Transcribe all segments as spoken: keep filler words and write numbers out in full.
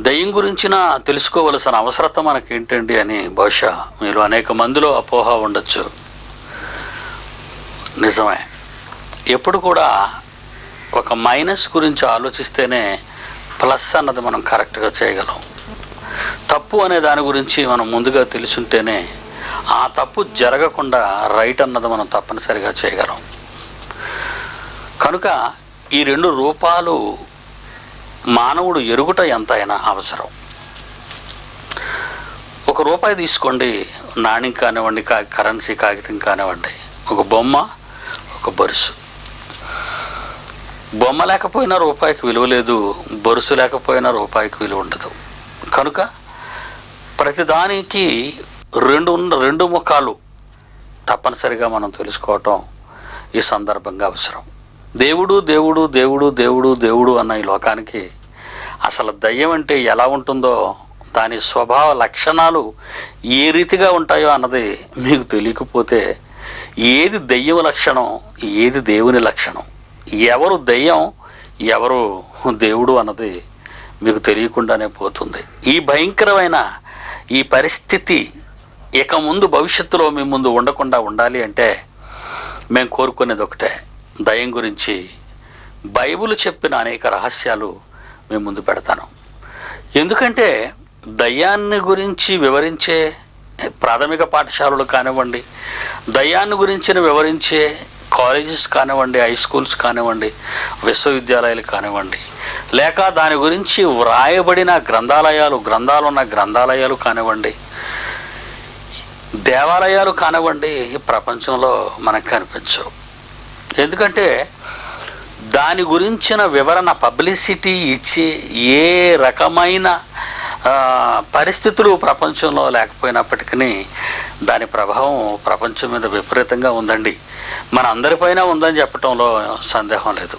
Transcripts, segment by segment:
దయ్యం గురించిన తెలుసుకోవలసిన అవసరత మనకేంటండి అని బహుశా మీరు అనేక మందిలో అపోహ ఉండొచ్చు. నిజమే. ఎప్పుడు కూడా ఒక మైనస్ గురించి ఆలోచిస్తేనే ప్లస్ అన్నది మనం కరెక్ట్గా చేయగలం. తప్పు అనే దాని గురించి మనం ముందుగా తెలుసుంటేనే ఆ తప్పు జరగకుండా రైట్ అన్నది మనం తప్పనిసరిగా చేయగలం. కనుక ఈ రెండు రూపాలు మానవుడు ఎరుగుట ఎంతైనా అవసరం. ఒక రూపాయి తీసుకోండి, నాణ్యం కానివ్వండి, కా కరెన్సీ కాగితం కానివ్వండి, ఒక బొమ్మ, ఒక బొరుసు. బొమ్మ లేకపోయినా రూపాయికి విలువ లేదు, బొరుసు లేకపోయినా రూపాయికి విలువ ఉండదు. కనుక ప్రతిదానికి రెండు రెండు ముఖాలు తప్పనిసరిగా మనం తెలుసుకోవటం ఈ సందర్భంగా అవసరం. దేవుడు దేవుడు దేవుడు దేవుడు దేవుడు అన్న ఈ లోకానికి అసలు దయ్యం అంటే ఎలా ఉంటుందో, దాని స్వభావ లక్షణాలు ఏ రీతిగా ఉంటాయో అన్నది మీకు తెలియకపోతే ఏది దయ్యం లక్షణం, ఏది దేవుని లక్షణం, ఎవరు దయ్యం ఎవరు దేవుడు అన్నది మీకు తెలియకుండానే పోతుంది. ఈ భయంకరమైన ఈ పరిస్థితి ఇక ముందు భవిష్యత్తులో మీ ముందు ఉండకుండా ఉండాలి అంటే మేము కోరుకునేది ఒకటే, దయ్యం గురించి బైబిల్ చెప్పిన అనేక రహస్యాలు మేము ముందు పెడతాను. ఎందుకంటే దయ్యాన్ని గురించి వివరించే ప్రాథమిక పాఠశాలలు కానివ్వండి, దయ్యాన్ని గురించిన వివరించే కాలేజెస్ కానివ్వండి, హై స్కూల్స్ కానివ్వండి, విశ్వవిద్యాలయాలు కానివ్వండి, లేక దాని గురించి వ్రాయబడిన గ్రంథాలయాలు గ్రంథాలు ఉన్న గ్రంథాలయాలు కానివ్వండి, దేవాలయాలు కానివ్వండి, ప్రపంచంలో మనకు కనిపించవు. ఎందుకంటే దాని గురించిన వివరణ పబ్లిసిటీ ఇచ్చే ఏ రకమైన పరిస్థితులు ప్రపంచంలో లేకపోయినప్పటికీ దాని ప్రభావం ప్రపంచం మీద విపరీతంగా ఉందండి. మన అందరిపైన ఉందని చెప్పటంలో సందేహం లేదు.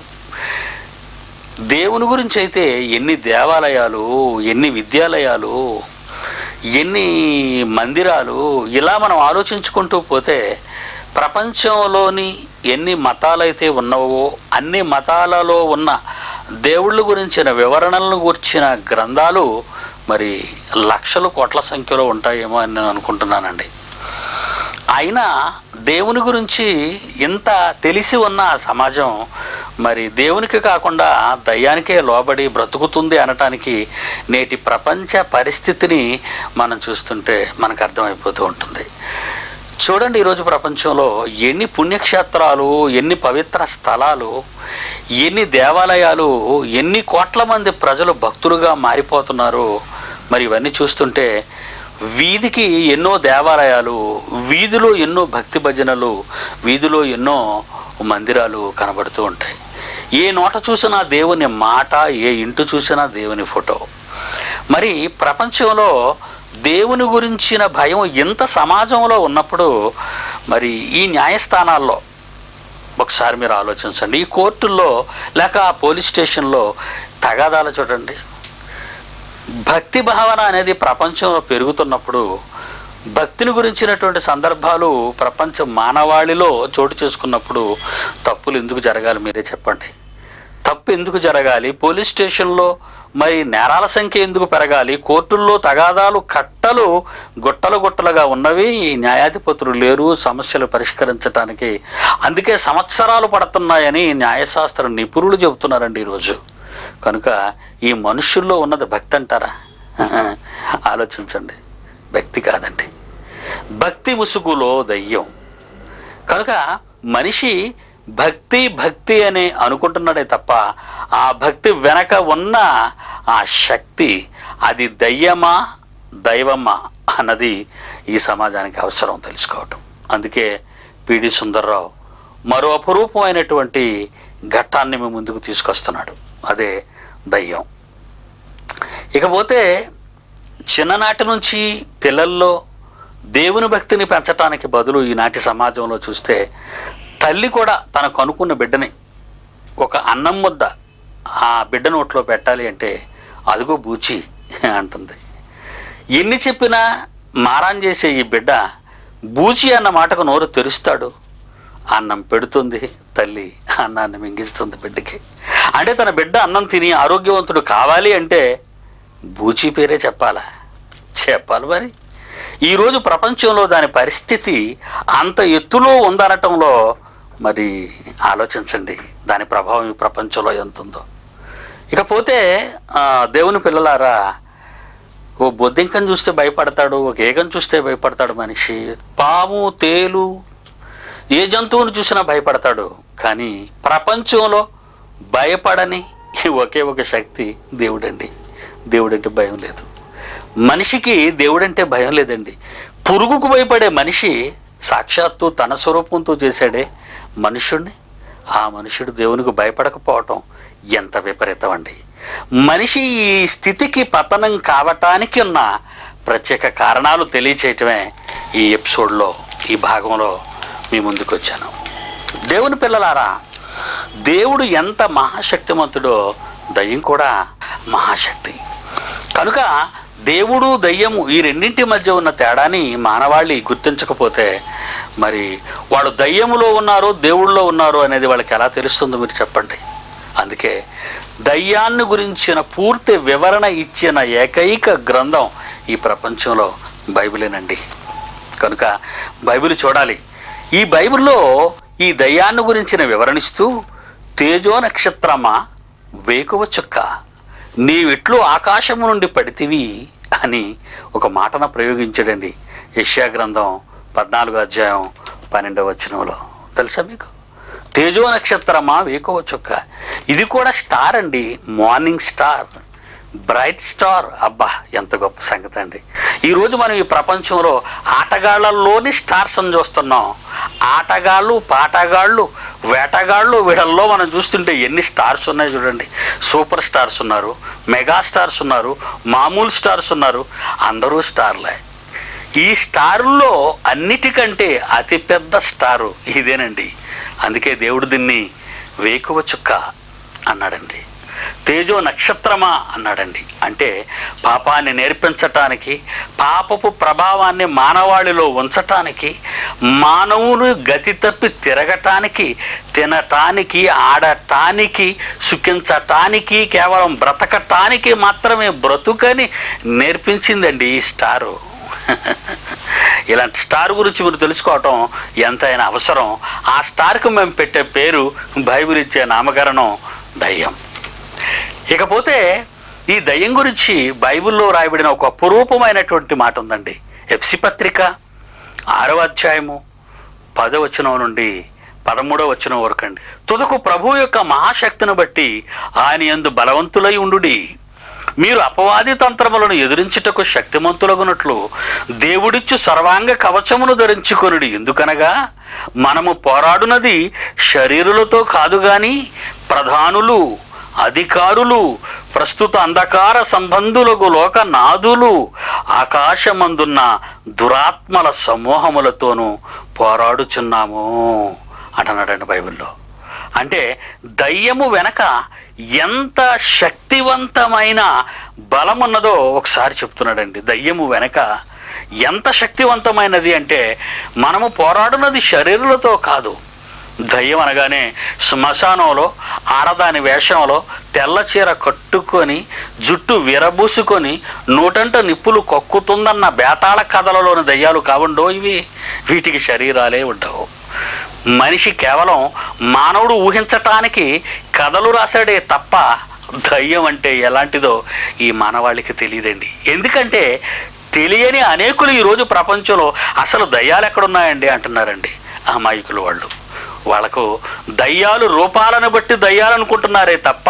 దేవుని గురించి అయితే ఎన్ని దేవాలయాలు, ఎన్ని విద్యాలయాలు, ఎన్ని మందిరాలు, ఇలా మనం ఆలోచించుకుంటూ పోతే ప్రపంచంలోని ఎన్ని మతాలైతే ఉన్నావో అన్ని మతాలలో ఉన్న దేవుళ్ళ గురించిన వివరణలను గురించిన గ్రంథాలు మరి లక్షల కోట్ల సంఖ్యలో ఉంటాయేమో అని నేను అనుకుంటున్నానండి. అయినా దేవుని గురించి ఇంత తెలిసి ఉన్న సమాజం మరి దేవునికి కాకుండా దయ్యానికే లోబడి బ్రతుకుతుంది అనటానికి నేటి ప్రపంచ పరిస్థితిని మనం చూస్తుంటే మనకు అర్థమైపోతూ ఉంటుంది. చూడండి, ఈరోజు ప్రపంచంలో ఎన్ని పుణ్యక్షేత్రాలు, ఎన్ని పవిత్ర స్థలాలు, ఎన్ని దేవాలయాలు, ఎన్ని కోట్ల మంది ప్రజలు భక్తులుగా మారిపోతున్నారు. మరి ఇవన్నీ చూస్తుంటే వీధికి ఎన్నో దేవాలయాలు, వీధిలో ఎన్నో భక్తి భజనలు, వీధిలో ఎన్నో మందిరాలు కనబడుతూ ఉంటాయి. ఏ నోట చూసినా దేవుని మాట, ఏ ఇంటి చూసినా దేవుని ఫోటో. మరి ప్రపంచంలో దేవుని గురించిన భయం ఎంత సమాజంలో ఉన్నప్పుడు మరి ఈ న్యాయస్థానాల్లో ఒకసారి మీరు ఆలోచించండి. ఈ కోర్టుల్లో లేక పోలీస్ స్టేషన్లో తగాదాలు చూడండి. భక్తి భావన అనేది ప్రపంచంలో పెరుగుతున్నప్పుడు భక్తిని గురించినటువంటి సందర్భాలు ప్రపంచ మానవాళిలో చోటు చేసుకున్నప్పుడు తప్పులు ఎందుకు జరగాలి? మీరే చెప్పండి. తప్పు ఎందుకు జరగాలి? పోలీస్ స్టేషన్లో మరి నేరాల సంఖ్య ఎందుకు పెరగాలి? కోర్టుల్లో తగాదాలు కట్టలు గుట్టలు గుట్టలుగా ఉన్నవి, న్యాయాధిపతులు లేరు సమస్యలు పరిష్కరించడానికి. అందుకే సంవత్సరాలు పడుతున్నాయని న్యాయశాస్త్ర నిపుణులు చెబుతున్నారండి ఈరోజు. కనుక ఈ మనుషుల్లో ఉన్నది భక్తి అంటారా? ఆలోచించండి. భక్తి కాదండి, భక్తి ముసుగులో దయ్యం. కనుక మనిషి భక్తి భక్తి అని అనుకుంటున్నాడే తప్ప ఆ భక్తి వెనక ఉన్న ఆ శక్తి అది దయ్యమా దైవమా అన్నది ఈ సమాజానికి అవసరం తెలుసుకోవటం. అందుకే పిడి సుందర్రావు మరో అపురూపమైనటువంటి ఘట్టాన్ని మీ ముందుకు తీసుకొస్తున్నాడు, అదే దయ్యం. ఇకపోతే చిన్ననాటి నుంచి పిల్లల్లో దేవుని భక్తిని పెంచడానికి బదులు ఈనాటి సమాజంలో చూస్తే తల్లి కూడా తనకు అనుకున్న బిడ్డని ఒక అన్నం ముద్ద ఆ బిడ్డ నోట్లో పెట్టాలి అంటే అదిగో బూచి అంటుంది. ఎన్ని చెప్పినా మారాన్ చేసే ఈ బిడ్డ బూచి అన్న మాటకు నోరు తెరుస్తాడు. అన్నం పెడుతుంది తల్లి, అన్నాన్ని మింగిస్తుంది బిడ్డకి. అంటే తన బిడ్డ అన్నం తిని ఆరోగ్యవంతుడు కావాలి అంటే బూచి పేరే చెప్పాలా? చెప్పాలి మరి. ఈరోజు ప్రపంచంలో దాని పరిస్థితి అంత ఎత్తులో ఉందనటంలో మరి ఆలోచించండి దాని ప్రభావం ఈ ప్రపంచంలో ఎంత ఉందో. ఇకపోతే దేవుని పిల్లలారా, ఓ బొద్దింకను చూస్తే భయపడతాడు, ఒక ఏగను చూస్తే భయపడతాడు మనిషి, పాము తేలు ఏ జంతువును చూసినా భయపడతాడు. కానీ ప్రపంచంలో భయపడని ఒకే ఒక శక్తి దేవుడండి. దేవుడంటే భయం లేదు. మనిషికి దేవుడంటే భయం లేదండి. పురుగుకు భయపడే మనిషి సాక్షాత్తు తన స్వరూపంతో చేశాడే మనుష్యుడిని. ఆ మనుషుడు దేవునికి భయపడకపోవటం ఎంత విపరీతం అండి. మనిషి ఈ స్థితికి పతనం కావటానికి ఉన్న ప్రత్యేక కారణాలు తెలియచేయటమే ఈ ఎపిసోడ్లో, ఈ భాగంలో మీ ముందుకు వచ్చాను. దేవుని పిల్లలారా, దేవుడు ఎంత మహాశక్తిమంతుడో దయ్యం కూడా మహాశక్తి. కనుక దేవుడు దయ్యము ఈ రెండింటి మధ్య ఉన్న తేడాని మానవాళి గుర్తించకపోతే మరి వాడు దయ్యములో ఉన్నారో దేవుళ్ళలో ఉన్నారో అనేది వాళ్ళకి ఎలా తెలుస్తుందో మీరు చెప్పండి. అందుకే దయ్యాన్ని గురించిన పూర్తి వివరణ ఇచ్చిన ఏకైక గ్రంథం ఈ ప్రపంచంలో బైబిలేనండి. కనుక బైబిల్ చూడాలి. ఈ బైబిల్లో ఈ దయ్యాన్ని గురించిన వివరణిస్తూ తేజో నక్షత్రమా వేకువ చుక్క నీవిట్లు ఆకాశము నుండి పడితివి అని ఒక మాటను ప్రయోగించాడండి యెషయా గ్రంథం పద్నాలుగో అధ్యాయం పన్నెండవ వచనంలో. తెలుసా మీకు? తేజో నక్షత్రమా వేకువ చుక్క. ఇది కూడా స్టార్ అండి, మార్నింగ్ స్టార్, బ్రైట్ స్టార్. అబ్బా ఎంత గొప్ప సంగతి అండి. ఈరోజు మనం ఈ ప్రపంచంలో ఆటగాళ్లలోని స్టార్స్ అని చూస్తున్నాం. ఆటగాళ్ళు, పాటగాళ్ళు, వేటగాళ్ళు, వీళ్ళల్లో మనం చూస్తుంటే ఎన్ని స్టార్స్ ఉన్నాయి చూడండి. సూపర్ స్టార్స్ ఉన్నారు, మెగా స్టార్స్ ఉన్నారు, మామూలు స్టార్స్ ఉన్నారు, అందరూ స్టార్లే. ఈ స్టారుల్లో అన్నిటికంటే అతిపెద్ద స్టారు ఇదేనండి. అందుకే దేవుడు దీన్ని వేకువ చుక్క అన్నాడండి, తేజో నక్షత్రమా అన్నాడండి. అంటే పాపాన్ని నేర్పించటానికి, పాపపు ప్రభావాన్ని మానవాళిలో ఉంచటానికి, మానవుని గతి తప్పి తిరగటానికి, తినటానికి, ఆడటానికి, సుఖించటానికి, కేవలం బ్రతకటానికి మాత్రమే బ్రతుకని నేర్పించిందండి ఈ స్టారు. ఇలాంటి స్టార్ గురించి మీరు తెలుసుకోవటం ఎంతైనా అవసరం. ఆ స్టార్కు మేము పెట్టే పేరు, బైబిల్ ఇచ్చే నామకరణం దయ్యం. ఇకపోతే ఈ దయ్యం గురించి బైబిల్లో రాయబడిన ఒక అపురూపమైనటువంటి మాట ఉందండి. ఎఫెసీ పత్రిక ఆరవ అధ్యాయము పదో వచనం నుండి పదమూడవ వచనం వరకు అండి. తుదకు ప్రభు యొక్క మహాశక్తిని బట్టి ఆయన యందు బలవంతులై ఉండుడి. మీరు అపవాది తంత్రములను ఎదిరించుటకు శక్తిమంతులగునట్లు దేవుడిచ్చు సర్వాంగ కవచమును ధరించుకొనుడి. ఎందుకనగా మనము పోరాడునది శరీరులతో కాదు గాని ప్రధానులు, అధికారులు, ప్రస్తుత అంధకార సంబంధులకు లోక నాదులు, ఆకాశమందున్న దురాత్మల సమూహములతోనూ పోరాడుచున్నాము అంటున్నాడండి బైబిల్లో. అంటే దయ్యము వెనక ఎంత శక్తివంతమైన బలం ఉన్నదో ఒకసారి చెప్తున్నాడండి. దయ్యము వెనక ఎంత శక్తివంతమైనది అంటే మనము పోరాడున్నది శరీరులతో కాదు. దయ్యం అనగానే శ్మశానంలో ఆడదాని వేషంలో తెల్ల చీర కట్టుకొని జుట్టు విరబూసుకొని నూటంట నిప్పులు కొక్కుతుందన్న బేతాళ కథలలోని దయ్యాలు కావుండో ఇవి. వీటికి శరీరాలే ఉండవు. మనిషి కేవలం మానవుడు ఊహించటానికి కథలు రాశాడే తప్ప దయ్యం అంటే ఎలాంటిదో ఈ మానవాళికి తెలియదండి. ఎందుకంటే తెలియని అనేకులు ఈరోజు ప్రపంచంలో అసలు దయ్యాలు ఎక్కడున్నాయండి అంటున్నారండి అమాయకులు. వాళ్ళు వాళ్ళకు దయ్యాలు రూపాలను బట్టి దయ్యాలు అనుకుంటున్నారే తప్ప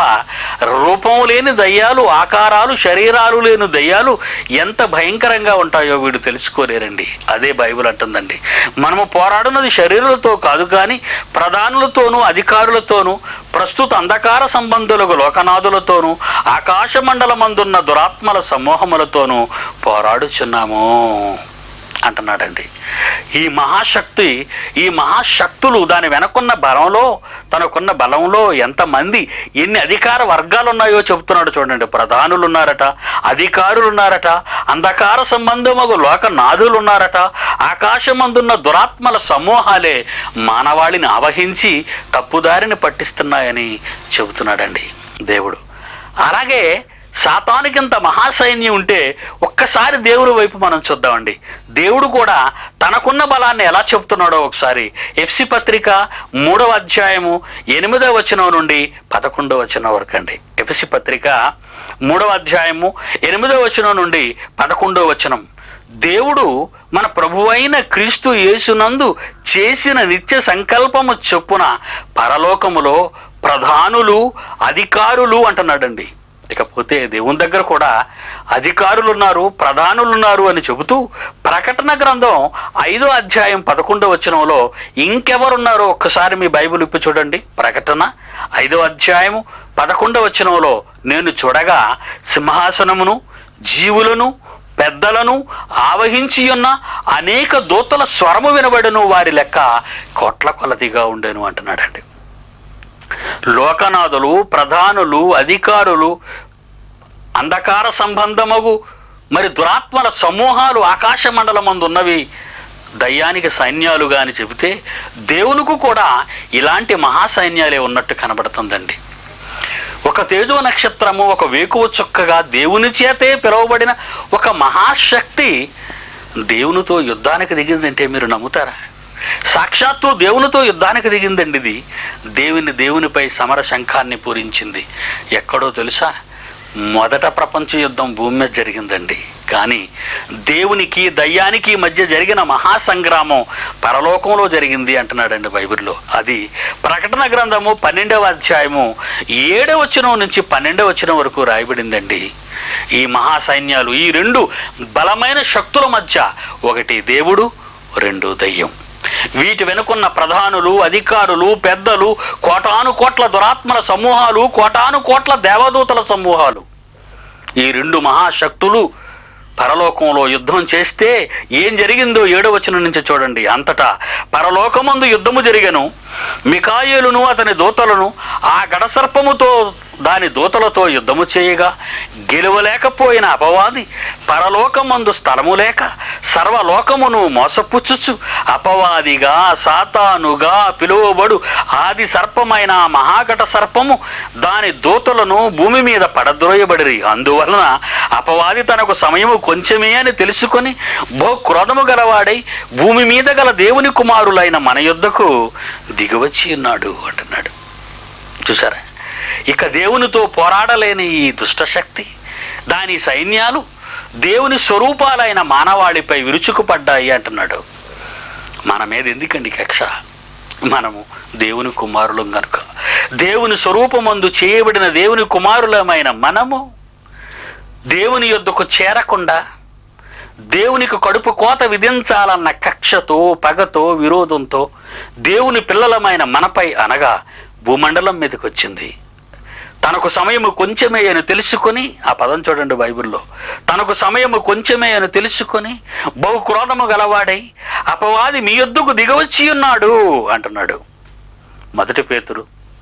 రూపం లేని దయ్యాలు, ఆకారాలు, శరీరాలు లేని దయ్యాలు ఎంత భయంకరంగా ఉంటాయో వీడు తెలుసుకోలేరండి. అదే బైబిల్ అంటుందండి, మనము పోరాడున్నది శరీరాలతో కాదు కానీ ప్రధానులతోనూ, అధికారులతోనూ, ప్రస్తుత అంధకార సంబంధులకు లోకనాథులతోనూ, ఆకాశ మండలమందున్న దురాత్మల సమూహములతోనూ పోరాడుచున్నాము అంటున్నాడండి. ఈ మహాశక్తి, ఈ మహాశక్తులు దాని వెనకున్న బలంలో, తనకున్న బలంలో ఎంతమంది, ఎన్ని అధికార వర్గాలు ఉన్నాయో చెబుతున్నాడు చూడండి. ప్రధానులు ఉన్నారట, అధికారులు ఉన్నారట, అంధకార సంబంధము లోక నాథులు ఉన్నారట, ఆకాశమందున్న దురాత్మల సమూహాలే మానవాళిని ఆవహించి తప్పుదారిని పట్టిస్తున్నాయని చెబుతున్నాడండి దేవుడు. అలాగే సాతానుకింత మహాసైన్యం ఉంటే ఒక్కసారి దేవుడి వైపు మనం చూద్దామండి. దేవుడు కూడా తనకున్న బలాన్ని ఎలా చెప్తున్నాడో ఒకసారి ఎఫ్సి పత్రిక మూడవ అధ్యాయము ఎనిమిదవ వచనం నుండి పదకొండవ వచనం వరకు అండి. ఎఫ్సి పత్రిక మూడవ అధ్యాయము ఎనిమిదవ వచనం నుండి పదకొండవ వచనం. దేవుడు మన ప్రభువైన క్రీస్తు యేసునందు చేసిన నిత్య సంకల్పము చొప్పున పరలోకములో ప్రధానులు అధికారులు అంటున్నాడండి. ఇకపోతే దేవుని దగ్గర కూడా అధికారులు ఉన్నారు, ప్రధానులు ఉన్నారు అని చెబుతూ ప్రకటన గ్రంథం ఐదో అధ్యాయం పదకొండవ వచనంలో ఇంకెవరున్నారో ఒక్కసారి మీ బైబిల్ ఇప్పి చూడండి. ప్రకటన ఐదో అధ్యాయము పదకొండవ వచనంలో నేను చూడగా సింహాసనమును జీవులను పెద్దలను ఆవహించి ఉన్న అనేక దూతల స్వరము వినబడును, వారి లెక్క కోట్ల కొలదిగా ఉండేను అంటున్నాడండి. లోకనాథులు, ప్రధానులు, అధికారులు, అంధకార సంబంధమగు మరి దురాత్మల సమూహాలు ఆకాశ మండలమందు ఉన్నవి దయ్యానికి సైన్యాలుగా అని చెబితే దేవునికి కూడా ఇలాంటి మహాసైన్యాలే ఉన్నట్టు కనబడుతుందండి. ఒక తేజో నక్షత్రము, ఒక వేకువ చుక్కగా దేవుని చేతే పిలువబడిన ఒక మహాశక్తి దేవునితో యుద్ధానికి దిగిందంటే మీరు నమ్ముతారా? సాక్షాత్తు దేవునితో యుద్ధానికి దిగిందండి. ఇది దేవుని దేవునిపై సమర శంఖాన్ని పూరించింది. ఎక్కడో తెలుసా? మొదట ప్రపంచ యుద్ధం భూమి మీద జరిగిందండి. కానీ దేవునికి దయ్యానికి మధ్య జరిగిన మహాసంగ్రామం పరలోకంలో జరిగింది అంటున్నాడండి బైబిల్లో. అది ప్రకటన గ్రంథము పన్నెండవ అధ్యాయము ఏడవ వచనం నుంచి పన్నెండవ వచనం వరకు రాయబడిందండి. ఈ మహాసైన్యాలు, ఈ రెండు బలమైన శక్తుల మధ్య ఒకటి దేవుడు, రెండు దయ్యం. వీటి వెనుకున్న ప్రధానులు, అధికారులు, పెద్దలు, కోటాను కోట్ల దురాత్మల సమూహాలు, కోటాను కోట్ల దేవదూతల సమూహాలు. ఈ రెండు మహాశక్తులు పరలోకంలో యుద్ధం చేస్తే ఏం జరిగిందో ఏడవ వచనం నుంచి చూడండి. అంతటా పరలోకమందు యుద్ధము జరిగెను. మికాయేలును అతని దూతలను ఆ గడసర్పముతో దాని దూతలతో యుద్ధము చేయగా గెలవలేకపోయిన అపవాది పరలోకమందు స్థలము లేక సర్వలోకమును మోసపుచ్చుచు అపవాదిగా సాతానుగా పిలువబడు ఆది సర్పమైన మహాఘట సర్పము దాని దూతలను భూమి మీద పడద్రోయబడిరి. అందువలన అపవాది తనకు సమయము కొంచెమే అని తెలుసుకొని బహు క్రోధము గలవాడై భూమి మీద గల దేవుని కుమారులైన మన యొద్దకు దిగివచ్చి ఉన్నాడు అంటున్నాడు. చూసారా? ఇక దేవునితో పోరాడలేని ఈ దుష్టశక్తి, దాని సైన్యాలు దేవుని స్వరూపాలైన మానవాళిపై విరుచుకుపడ్డాయి అంటున్నాడు. మన మీద ఎందుకండి కక్ష? మనము దేవుని కుమారులం కనుక, దేవుని స్వరూపమందు చేయబడిన దేవుని కుమారులమైన మనము దేవుని యొద్దకు చేరకుండా దేవునికి కడుపు కోత విధించాలన్న కక్షతో, పగతో, విరోధంతో దేవుని పిల్లలమైన మనపై అనగా భూమండలం మీదకి వచ్చింది. తనకు సమయము కొంచెమే అని తెలుసుకొని, ఆ పదం చూడండి బైబిల్లో, తనకు సమయము కొంచెమే అని తెలుసుకొని బహు క్రోధము గలవాడై అపవాది మీ యొద్దకు దిగవచ్చి ఉన్నాడు అంటున్నాడు. మొదటి పేతురు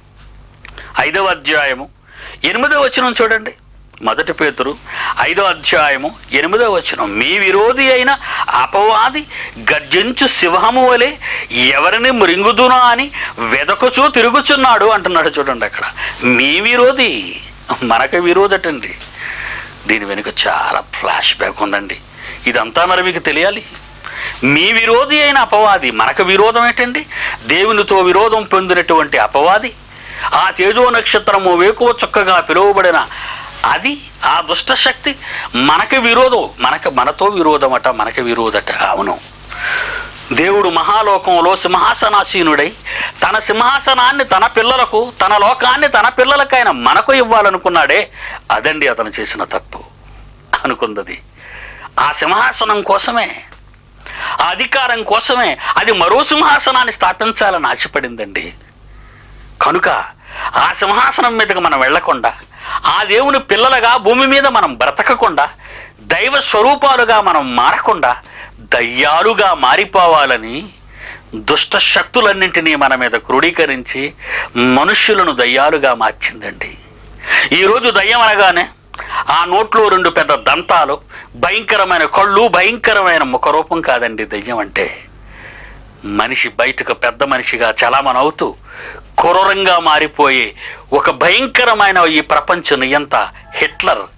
ఐదవ అధ్యాయము ఎనిమిదవ వచనం చూడండి. మొదటి పేతురు ఐదో అధ్యాయము ఎనిమిదవ వచనం. మీ విరోధి అయిన అపవాది గర్జించు సింహము వలె ఎవరిని మృంగుదునా అని వెదకుచూ తిరుగుచున్నాడు అంటున్నాడు. చూడండి, అక్కడ మీ విరోధి, మనకు విరోధటండి. దీని వెనుక చాలా ఫ్లాష్ బ్యాక్ ఉందండి. ఇదంతా మరి మీకు తెలియాలి. మీ విరోధి అయిన అపవాది, మనకు విరోధం ఏంటండి? దేవునితో విరోధం పొందినటువంటి అపవాది, ఆ తేజో నక్షత్రము వేకువ చుక్కగా పిలువబడిన అది, ఆ దుష్టశక్తి మనకి విరోధం, మనకు మనతో విరోధమట, మనకి విరోధట. అవును, దేవుడు మహాలోకంలో సింహాసనాసీనుడై తన సింహాసనాన్ని తన పిల్లలకు, తన లోకాన్ని తన పిల్లలకైనా మనకు ఇవ్వాలనుకున్నాడే, అదండి అతను చేసిన తప్పు. అనుకున్నది ఆ సింహాసనం కోసమే, ఆ అధికారం కోసమే. అది మరో సింహాసనాన్ని స్థాపించాలని ఆశపడిందండి. కనుక ఆ సింహాసనం మీదకి మనం వెళ్లకుండా, ఆ దేవుని పిల్లలుగా భూమి మీద మనం బ్రతకకుండా, దైవ స్వరూపాలుగా మనం మారకుండా దయ్యాలుగా మారిపోవాలని దుష్ట శక్తులన్నింటినీ మన మీద క్రోడీకరించి మనుష్యులను దయ్యాలుగా మార్చిందండి. ఈరోజు దయ్యం అనగానే ఆ నోట్లో రెండు పెద్ద దంతాలు, భయంకరమైన కళ్ళు, భయంకరమైన ముఖరూపం కాదండి దయ్యం అంటే. మనిషి బయటకు పెద్ద మనిషిగా చలామణి అవుతూ క్రూరంగా మారిపోయే ఒక భయంకరమైన ఈ ప్రపంచ నియంత హిట్లర్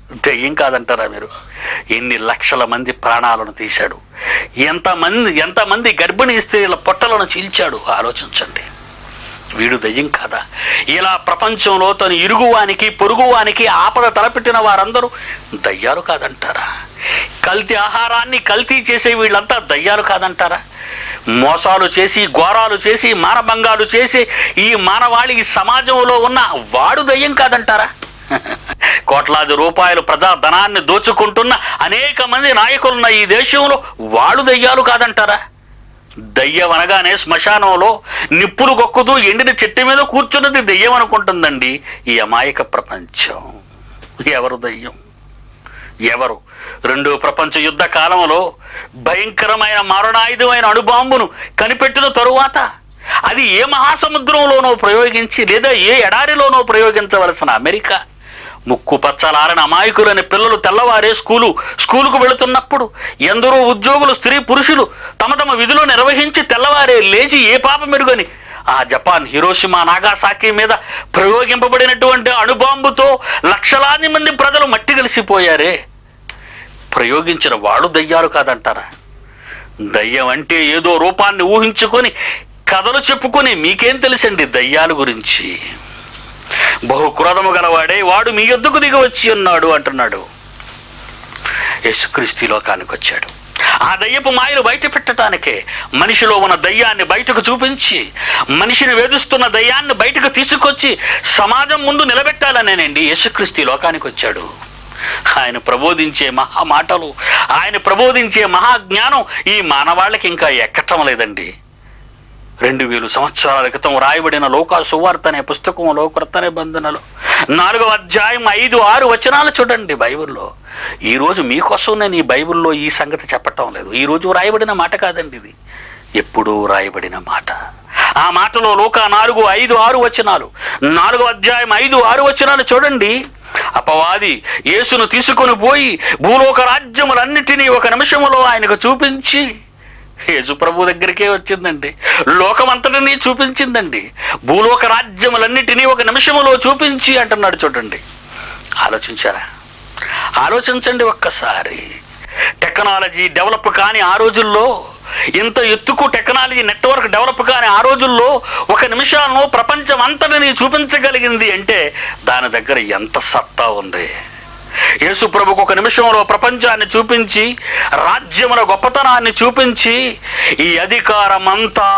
దెయ్యం కాదంటారా మీరు? ఎన్ని లక్షల మంది ప్రాణాలను తీశాడు, ఎంతమంది ఎంతమంది గర్భిణీ స్త్రీల పొట్టలను చీల్చాడు ఆలోచించండి. వీడు దెయ్యం కాదా? ఇలా ప్రపంచంలో తను ఇరుగువానికి పొరుగువానికి ఆపద తలపెట్టిన వారందరూ దయ్యాలు కాదంటారా? కల్తీ ఆహారాన్ని కల్తీ చేసే వీళ్ళంతా దయ్యాలు కాదంటారా? మోసాలు చేసి ఘోరాలు చేసి మానభంగాలు చేసి ఈ మానవాళి ఈ సమాజంలో ఉన్న వాడు దయ్యం కాదంటారా? కోట్లాది రూపాయలు ప్రజా ధనాన్ని దోచుకుంటున్న అనేక మంది నాయకులున్న ఈ దేశంలో వాడు దయ్యాలు కాదంటారా? దయ్యం అనగానే శ్మశానంలో నిప్పులు గొక్కుతూ ఎండిన చెట్టు మీద కూర్చున్నది దెయ్యం అనుకుంటుందండి ఈ అమాయక ప్రపంచం. ఎవరు దయ్యం? ఎవరు? రెండో ప్రపంచ యుద్ధ కాలంలో భయంకరమైన మరణాయుధమైన అణుబాంబును కనిపెట్టిన తరువాత అది ఏ మహాసముద్రంలోనో ప్రయోగించి లేదా ఏ ఎడారిలోనో ప్రయోగించవలసిన అమెరికా ముక్కు పచ్చలారని అమాయకులని పిల్లలు తెల్లవారే స్కూలు స్కూలుకు వెళుతున్నప్పుడు ఎందరో ఉద్యోగులు స్త్రీ పురుషులు తమ తమ విధులు నిర్వహించి తెల్లవారే లేచి ఏ పాప మెరుగని ఆ జపాన్ హిరోషిమా నాగాసాకి మీద ప్రయోగింపబడినటువంటి అణుబాంబుతో లక్షలాది మంది ప్రజలు మట్టి కలిసిపోయారే. ప్రయోగించిన వాడు దయ్యాలు కాదంటారా? దయ్యం అంటే ఏదో రూపాన్ని ఊహించుకొని కథలు చెప్పుకొని మీకేం తెలుసండి దయ్యాల గురించి? బహు క్రోధము గలవాడే వాడు మీ యొద్దకు దిగి వచ్చి ఉన్నాడు అంటున్నాడు. యేసుక్రీస్తు లోకానికి వచ్చాడు. ఆ దయ్యపు మాయలు బయట పెట్టడానికే మనిషిలో ఉన్న దయ్యాన్ని బయటకు చూపించి మనిషిని వేధిస్తున్న దయ్యాన్ని బయటకు తీసుకొచ్చి సమాజం ముందు నిలబెట్టాలనేనండి యేసుక్రీస్తు లోకానికి వచ్చాడు. ఆయన ప్రబోధించే మహా మాటలు, ఆయన ప్రబోధించే మహాజ్ఞానం ఈ మానవాళికి ఇంకా ఎక్కటం లేదండి. రెండు వేలు సంవత్సరాల క్రితం రాయబడిన లోకా సువార్త అనే పుస్తకంలో క్రొత్త నిబంధనలో నాలుగవ అధ్యాయం ఐదు ఆరు వచనాలు చూడండి బైబిల్లో. ఈరోజు మీకోసం నేను ఈ బైబిల్లో ఈ సంగతి చెప్పటం లేదు. ఈరోజు రాయబడిన మాట కాదండి, ఇది ఎప్పుడూ రాయబడిన మాట. ఆ మాటలో లోకా నాలుగు ఐదు ఆరు వచనాలు, నాలుగవ అధ్యాయం ఐదు ఆరు వచనాలు చూడండి. అపవాది యేసును తీసుకొని పోయి భూలోక రాజ్యములన్నిటినీ ఒక నిమిషములో ఆయనకు చూపించి, యేసు ప్రభు దగ్గరికే వచ్చిందండి, లోకమంతటినీ చూపించిందండి, భూలోక రాజ్యములన్నిటినీ ఒక నిమిషములో చూపించి అంటున్నాడు. చూడండి, ఆలోచించారా? ఆలోచించండి ఒక్కసారి. టెక్నాలజీ డెవలప్ కాని ఆ రోజుల్లో, ఇంత ఎత్తుకు టెక్నాలజీ నెట్వర్క్ డెవలప్ కాని ఆ రోజుల్లో ఒక నిమిషాలను ప్రపంచం అంతటినీ చూపించగలిగింది అంటే దాని దగ్గర ఎంత సత్తా ఉంది. యేసు ప్రభుకు ఒక నిమిషంలో ప్రపంచాన్ని చూపించి రాజ్యముల గొప్పతనాన్ని చూపించి ఈ అధికారమంతా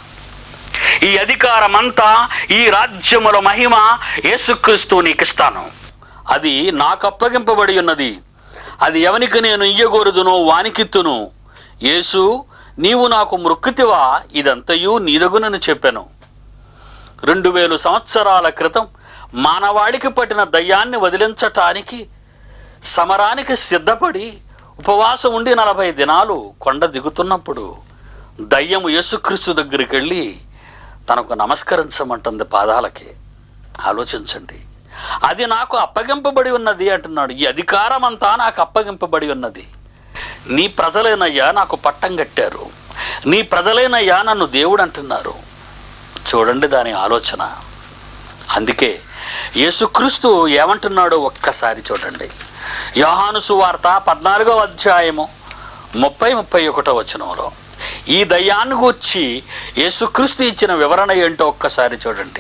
ఈ అధికారమంతా ఈ రాజ్యముల మహిమ యేసుక్రీస్తు నీకిస్తాను, అది నాకు అప్పగింపబడి ఉన్నది, అది ఎవనికి నేను ఇయ్యగోరుదునో వానికిత్తును. యేసు నీవు నాకు మృక్కుతివా, ఇదంతయు నీదగునని చెప్పాను. రెండు వేలు సంవత్సరాల క్రితం మానవాళికి పట్టిన దయ్యాన్ని వదిలించటానికి సమరానికి సిద్ధపడి ఉపవాసం ఉండి నలభై దినాలు కొండ దిగుతున్నప్పుడు దయ్యము యేసుక్రీస్తు దగ్గరికి వెళ్ళి తనకు నమస్కరించమంటుంది పాదాలకి. ఆలోచించండి, అది నాకు అప్పగింపబడి ఉన్నది అంటున్నాడు. ఈ అధికారం అంతా నాకు అప్పగింపబడి ఉన్నది. నీ ప్రజలేనయ్యా నాకు పట్టం కట్టారు, నీ ప్రజలేనయ్యా నన్ను దేవుడు అంటున్నారు. చూడండి దాని ఆలోచన. అందుకే యేసుక్రీస్తు ఏమంటున్నాడో ఒక్కసారి చూడండి. యోహాను సువార్త పద్నాలుగవ అధ్యాయము ముప్పై ముప్పై ఒకటో వచనంలో ఈ దయ్యాన్ని గూర్చి యేసుక్రీస్తు ఇచ్చిన వివరణ ఏంటో ఒక్కసారి చూడండి.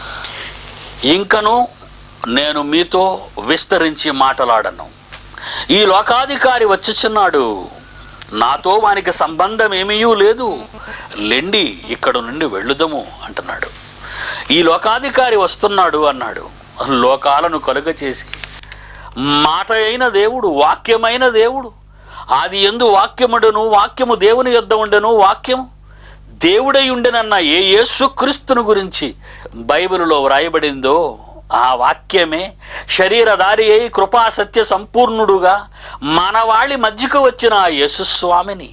ఇంకను నేను మీతో విస్తరించి మాట్లాడను, ఈ లోకాధికారి వచ్చుచున్నాడు, నాతో వానికి సంబంధం ఏమీ లేదు, లెండి ఇక్కడ నుండి వెళ్ళుదము అంటున్నాడు. ఈ లోకాధికారి వస్తున్నాడు అన్నాడు. లోకాలను కలుగ చేసి మాట అయిన దేవుడు, వాక్యమైన దేవుడు, ఆది యందు వాక్యముడను, వాక్యము దేవుని యొద్ద ఉండెను, వాక్యము దేవుడై ఉండెనన్న ఏ యేసుక్రీస్తును గురించి బైబిలులో వ్రాయబడిందో ఆ వాక్యమే శరీరధారి అయి కృపా సత్య సంపూర్ణుడుగా మానవాళి మధ్యకు వచ్చిన ఆ యేసుస్వామిని,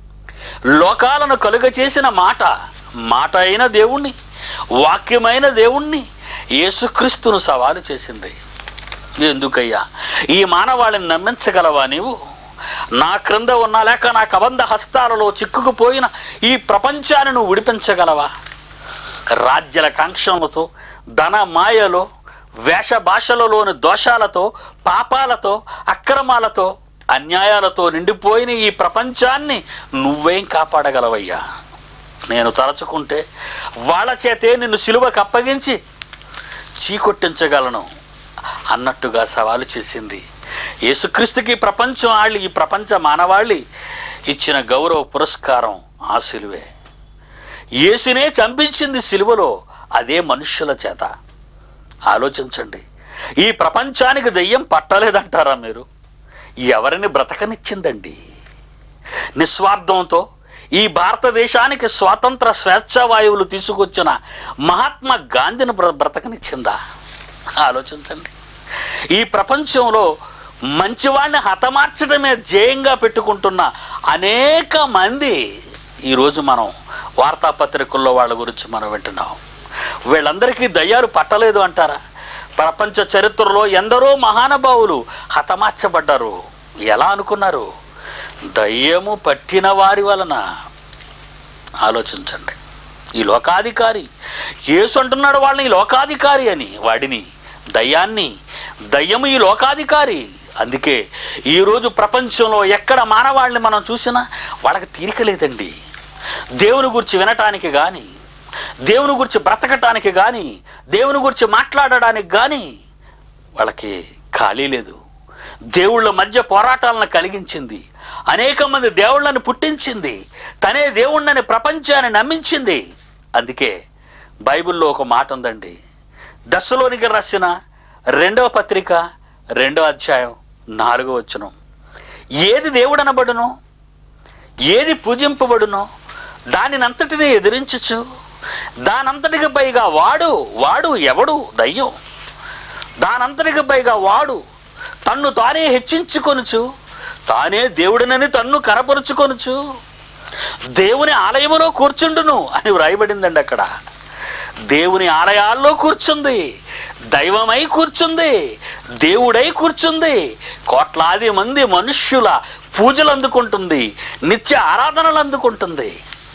లోకాలను కలుగ చేసిన మాట, మాట అయిన దేవుణ్ణి, వాక్యమైన దేవుణ్ణి యేసుక్రీస్తును సవాలు చేసింది. ఎందుకయ్యా ఈ మానవాళిని నమ్మించగలవా నీవు? నా క్రింద ఉన్న లేక నా కబంధ హస్తాలలో చిక్కుకుపోయిన ఈ ప్రపంచాన్ని నువ్వు విడిపించగలవా? రాజ్యాల కాంక్షలతో, ధన మాయలో, వేష భాషలలోని దోషాలతో, పాపాలతో, అక్రమాలతో, అన్యాయాలతో నిండిపోయిన ఈ ప్రపంచాన్ని నువ్వేం కాపాడగలవయ్యా? నేను తలచుకుంటే వాళ్ళ చేతే నిన్ను సిలువకు అప్పగించి చీకొట్టించగలను అన్నట్టుగా సవాలు చేసింది. యేసుక్రీస్తుకి ప్రపంచం ఆళ్ళి, ఈ ప్రపంచ మానవాళి ఇచ్చిన గౌరవ పురస్కారం ఆ సిలువే. యేసునే చంపించింది సిలువలో అదే మనుష్యుల చేత. ఆలోచించండి, ఈ ప్రపంచానికి దెయ్యం పట్టలేదంటారా మీరు? ఎవరిని బ్రతకనిచ్చిందండి? నిస్వార్థంతో ఈ భారతదేశానికి స్వాతంత్ర స్వేచ్ఛావాయువులు తీసుకొచ్చిన మహాత్మా గాంధీని బ్ర బ్రతకనిచ్చిందా? ఆలోచించండి. ఈ ప్రపంచంలో మంచివాళ్ళని హతమార్చడమే ధ్యేయంగా పెట్టుకుంటున్న అనేక మంది ఈరోజు మనం వార్తాపత్రికల్లో వాళ్ళ గురించి మనం వింటున్నాం. వీళ్ళందరికీ దయ్యాలు పట్టలేదు అంటారా? ప్రపంచ చరిత్రలో ఎందరో మహానుభావులు హతమార్చబడ్డారు. ఎలా అనుకున్నారు? దయ్యము పట్టిన వారి వలన. ఆలోచించండి. ఈ లోకాధికారి యేసు అంటున్నాడు వాళ్ళని ఈ లోకాధికారి అని, వాడిని దయ్యాన్ని. దయ్యము ఈ లోకాధికారి. అందుకే ఈరోజు ప్రపంచంలో ఎక్కడ మానవాళ్ళని మనం చూసినా వాళ్ళకి తీరిక లేదండి. దేవుని గురించి వినటానికి కానీ, దేవుని గురించి బ్రతకటానికి కానీ, దేవుని గురించి మాట్లాడడానికి కానీ వాళ్ళకి ఖాళీ లేదు. దేవుళ్ళ మధ్య పోరాటాలను కలిగించింది. అనేక మంది దేవుళ్ళని పుట్టించింది. తనే దేవుళ్ళని ప్రపంచాన్ని నమ్మించింది. అందుకే బైబిల్లో ఒక మాట ఉందండి. దశలోనికి రాసిన రెండవ పత్రిక రెండో అధ్యాయం నాలుగో వచనం, ఏది దేవుడనబడునో, ఏది పూజింపబడునో దానినంతటినీ ఎదిరించచ్చు. దానంతటికి పైగా వాడు వాడు ఎవడు? దయ్యం. దానంతటికి పైగా వాడు తన్ను తానే హెచ్చించుకొనుచు, తానే దేవుడినని తన్ను కనపరుచుకొనుచు దేవుని ఆలయములో కూర్చుండును అని వ్రాయబడిందండి. అక్కడ దేవుని ఆలయాల్లో కూర్చుంది, దైవమై కూర్చుంది, దేవుడై కూర్చుంది, కోట్లాది మంది మనుష్యుల పూజలు అందుకుంటుంది, నిత్య ఆరాధనలు అందుకుంటుంది.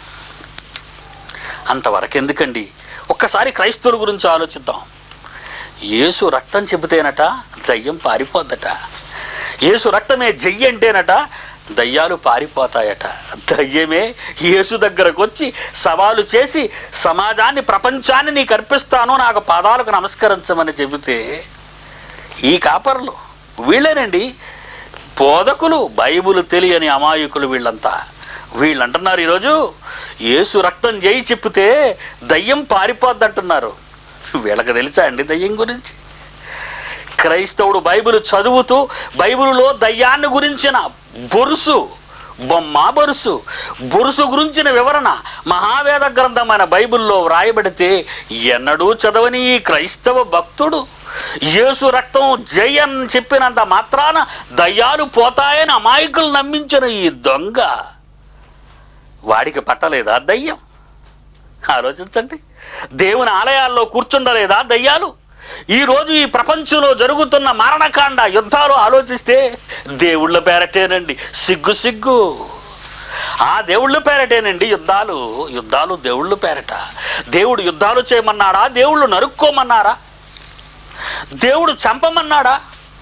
అంతవరకు ఎందుకండి? ఒక్కసారి క్రైస్తవుల గురించి ఆలోచిద్దాం. యేసు రక్తం చెబితేనట దయ్యం పారిపోద్దట. యేసు రక్తమే జయ్యి అంటేనట దయ్యాలు పారిపోతాయట. దయ్యమే యేసు దగ్గరకు వచ్చి సవాలు చేసి సమాజాన్ని, ప్రపంచాన్ని నీకు అర్పిస్తాను, నాకు పాదాలకు నమస్కరించమని చెబితే ఈ కాపర్లు వీళ్ళేనండి బోధకులు, బైబిల్ తెలియని అమాయకులు వీళ్ళంతా. వీళ్ళు అంటున్నారు ఈరోజు యేసు రక్తం జయి చెప్తే దయ్యం పారిపోద్దంటున్నారు. వీళ్ళకి తెలుసా అండి దయ్యం గురించి? క్రైస్తవుడు బైబిల్ చదువుతూ బైబిల్లో దయ్యాన్ని గురించిన బొరుసు, బొమ్మ బొరుసు బొరుసు గురించిన వివరణ మహావేద గ్రంథమైన బైబిల్లో వ్రాయబడితే ఎన్నడూ చదవని ఈ క్రైస్తవ భక్తుడు యేసు రక్తం జై అని చెప్పినంత మాత్రాన దయ్యాలు పోతాయని అమాయకులు నమ్మించిన ఈ దొంగ, వాడికి పట్టలేదా దయ్యం? ఆలోచించండి. దేవుని ఆలయాల్లో కూర్చుండలేదా దయ్యాలు? ఈరోజు ఈ ప్రపంచంలో జరుగుతున్న మరణకాండ, యుద్ధాలు ఆలోచిస్తే దేవుళ్ళ పేరటేనండి. సిగ్గు సిగ్గు. ఆ దేవుళ్ళ పేరటేనండి యుద్ధాలు. యుద్ధాలు దేవుళ్ళ పేరట. దేవుడు యుద్ధాలు చేయమన్నాడా? దేవుళ్ళు నరుక్కోమన్నారా? దేవుడు చంపమన్నాడా?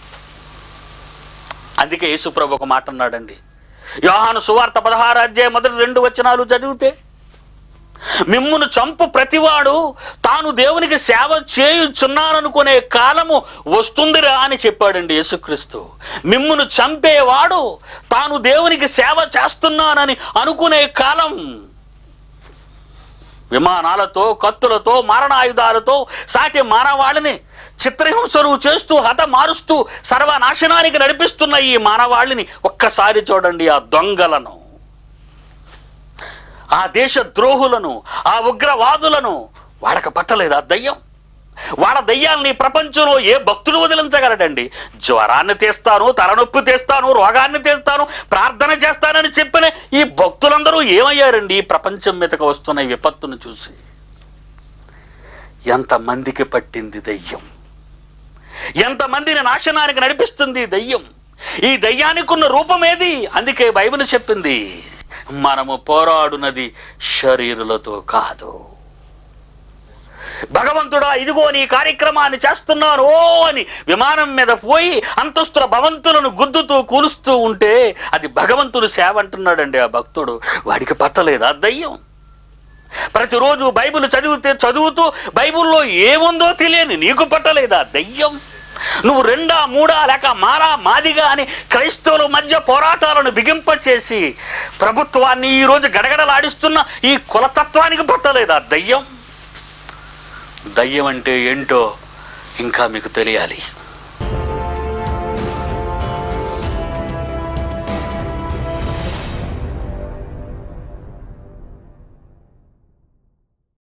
అందుకే యేసుప్రభు ఒక మాట అన్నాడండి. యోహాను సువార్త పదహారు అధ్యాయం మొదటి రెండు వచనాలు చదివితే, మిమ్మును చంపు ప్రతివాడు తాను దేవునికి సేవ చేయుచున్నాననుకునే కాలము వస్తుందిరా అని చెప్పాడండి యేసుక్రీస్తు. మిమ్మును చంపేవాడు తాను దేవునికి సేవ చేస్తున్నానని అనుకునే కాలం, విమానాలతో, కత్తులతో, మారణాయుధాలతో సాటి మానవాళిని చిత్రహింసలు చేస్తూ హతమారుస్తూ సర్వనాశనానికి నడిపిస్తున్న ఈ మానవాళిని ఒక్కసారి చూడండి. ఆ దొంగలను, ఆ దేశ ద్రోహులను, ఆ ఉగ్రవాదులను వాళ్ళకి పట్టలేదా దయ్యం? వాళ్ళ దయ్యాలని ప్రపంచంలో ఏ భక్తులు వదిలించగలడండి? జ్వరాన్ని తీస్తాను, తలనొప్పి తీస్తాను, రోగాన్ని తీస్తాను, ప్రార్థన చేస్తానని చెప్పిన ఈ భక్తులందరూ ఏమయ్యారండి? ఈ ప్రపంచం మీదకి వస్తున్న ఈ విపత్తును చూసి ఎంతమందికి పట్టింది దయ్యం? ఎంతమందిని నాశనానికి నడిపిస్తుంది దయ్యం? ఈ దయ్యానికి ఉన్న రూపమేది? అందుకే బైబిల్ చెప్పింది, మనము పోరాడునది శరీరులతో కాదు. భగవంతుడా ఇదిగో నీ కార్యక్రమాన్ని చేస్తున్నాను ఓ అని విమానం మీద పోయి అంతస్తుల భవంతులను గుద్దుతూ కూలుస్తూ ఉంటే అది భగవంతుడు సేవ అంటున్నాడండి ఆ భక్తుడు. వాడికి పట్టలేదా దయ్యం? ప్రతిరోజు బైబిల్ చదివితే చదువుతూ బైబిల్లో ఏముందో తెలియని నీకు పట్టలేదా దయ్యం? నువ్వు రెండా మూడా లేక మారా మాదిగా అని క్రైస్తవుల మధ్య పోరాటాలను బిగింపచేసి ప్రభుత్వాన్ని ఈరోజు గడగడలాడిస్తున్న ఈ కులతత్వానికి పట్టలేదా దయ్యం? దయ్యం అంటే ఏంటో ఇంకా మీకు తెలియాలి.